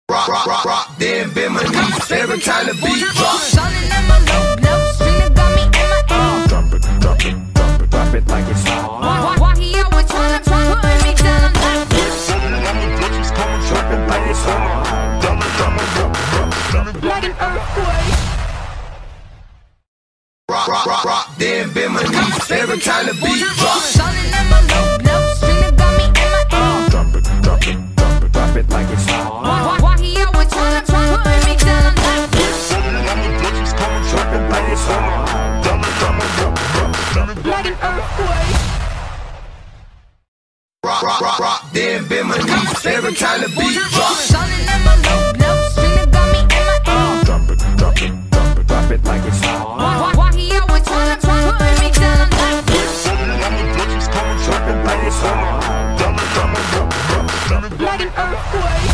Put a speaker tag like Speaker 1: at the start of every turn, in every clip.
Speaker 1: Rock, then bend my knees every time the beat drops.
Speaker 2: Shining in my low, string got me in my ear.
Speaker 1: Drop it like it's hot.
Speaker 2: Why he always tryna put me down like this?
Speaker 1: Drop it like it's hot.
Speaker 2: Like an earthquake.
Speaker 1: Rock, then bend my knees every time the beat drops.
Speaker 2: Shining in my low, string got me in my ear.
Speaker 1: Drop it like it's hot.
Speaker 2: Why he always tryna put me down like this?
Speaker 1: Drop it like it's hot.
Speaker 2: Like an earthquake.
Speaker 1: Rock, then bend my knees every time the beat drops.
Speaker 2: Shining in my low, string got me in my ear.
Speaker 1: Drop it like it's hot.
Speaker 2: Why he always tryna put me down like this?
Speaker 1: Drop it like it's hot.
Speaker 2: Like an earthquake.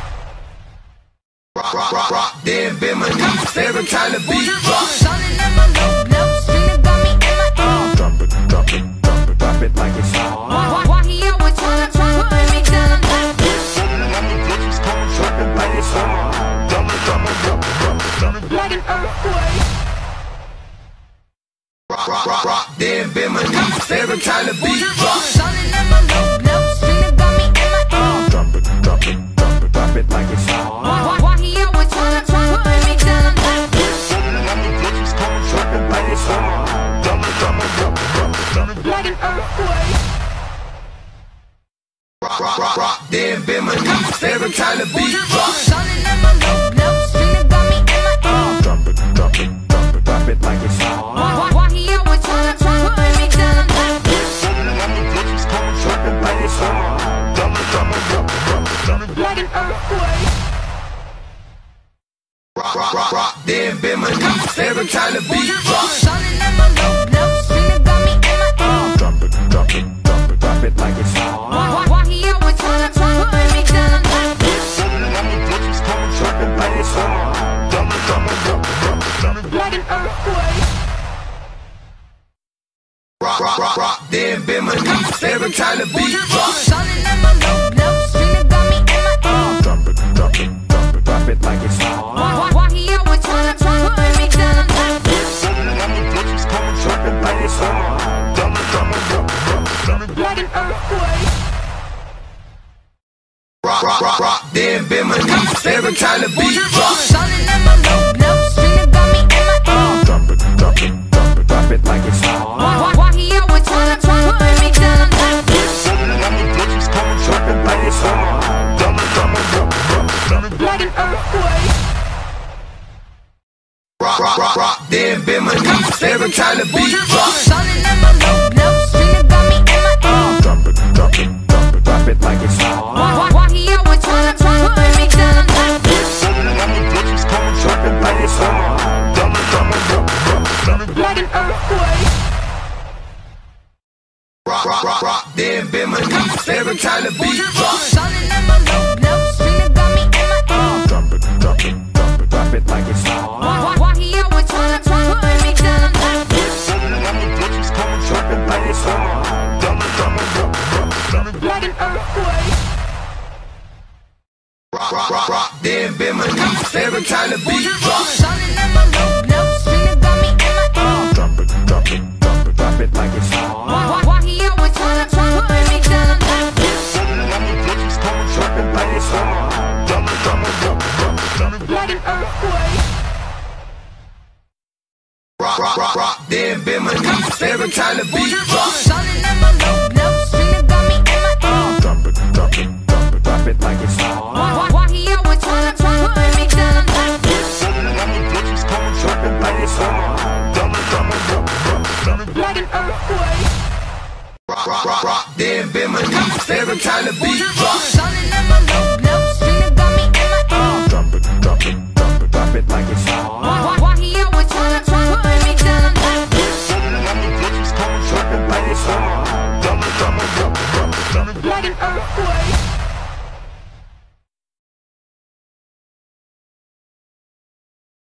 Speaker 1: Rock, then bend my knees every time the beat drops.
Speaker 2: Shining in my low, string got me in my ear.
Speaker 1: Drop it like it's hot.
Speaker 2: Why he always tryna put me down like this?
Speaker 1: Drop it like it's hot.
Speaker 2: Like an earthquake.
Speaker 1: Rock, then bend my knees every time the beat drops.
Speaker 2: Shining in my low, string got me in my ear.
Speaker 1: Drop it like it's hot.
Speaker 2: Why he always tryna put me down like this?
Speaker 1: Drop it like it's hot.
Speaker 2: Like an earthquake.
Speaker 1: Rock, then bend my knees every time the beat drops.
Speaker 2: Shining in my low, string got me in my ear.
Speaker 1: Drop it like it's hot.
Speaker 2: Why he always tryna put me down like this?
Speaker 1: Drop it like it's hot.
Speaker 2: Like an earthquake.
Speaker 1: Rock, then bend my knees every time the beat drops.
Speaker 2: Shining in my low, string got me in my ear.
Speaker 1: Drop it like it's hot.
Speaker 2: Why he always tryna put me down like this?
Speaker 1: Drop it like it's hot.
Speaker 2: Like an earthquake.
Speaker 1: Rock, then bend my knees every time the beat drops.
Speaker 2: Shining in my low, string got me in my ear.
Speaker 1: Drop it like it's hot.
Speaker 2: Why he always tryna put me down like this?
Speaker 1: Drop it like it's hot.
Speaker 2: Like an earthquake.
Speaker 1: Rock, then bend my knees every time the beat drops.
Speaker 2: Shining in my low, string got me in my ear.
Speaker 1: Drop it like it's hot.
Speaker 2: Why he always tryna put me down like this?
Speaker 1: Drop it like it's hot.
Speaker 2: Like an earthquake.
Speaker 1: Rock, then bend my knees every time the beat drops.
Speaker 2: Shining in my low, string got me in my ear.
Speaker 1: Drop it like it's hot.
Speaker 2: Why he always tryna put me down like this?
Speaker 1: Drop it like it's hot.
Speaker 2: Like an earthquake.
Speaker 1: Rock, then bend my knees every time the beat drops.
Speaker 2: Shining in my low, string got me in my ear.
Speaker 1: Drop it like it's hot.
Speaker 2: Why he always tryna put me down like this?
Speaker 1: Drop it like it's hot.
Speaker 2: Like an earthquake.
Speaker 1: Rock, then bend my knees every time the beat drops.
Speaker 2: Shining in my low, string got me in my ear.
Speaker 1: Drop it like it's hot.
Speaker 2: Why he always tryna put me down like this?
Speaker 1: Drop it like it's hot.
Speaker 2: Like an earthquake.
Speaker 1: Rock, then bend my knees every time the beat drops.
Speaker 2: Shining in my low, string got me in my ear.
Speaker 1: Drop it like it's hot.
Speaker 2: Why he always tryna put me down like this?
Speaker 1: Drop it like it's hot.
Speaker 2: Like an earthquake.
Speaker 1: Rock, then bend my knees every time the beat drops.